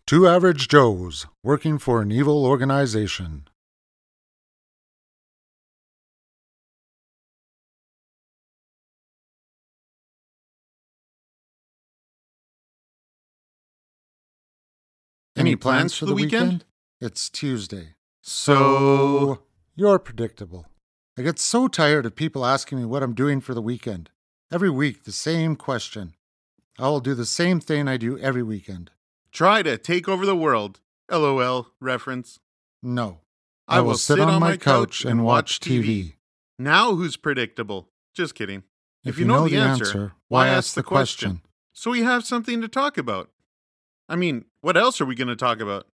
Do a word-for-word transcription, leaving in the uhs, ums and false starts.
Two average Joes working for an evil organization. Any plans for the weekend? It's Tuesday. So, You're predictable. I get so tired of people asking me what I'm doing for the weekend. Every week, the same question. I will do the same thing I do every weekend. try to take over the world. LOL reference. No. I will sit on my couch and watch T V. Now who's predictable? Just kidding. If you know the answer, why ask the question? So we have something to talk about. I mean, what else are we going to talk about?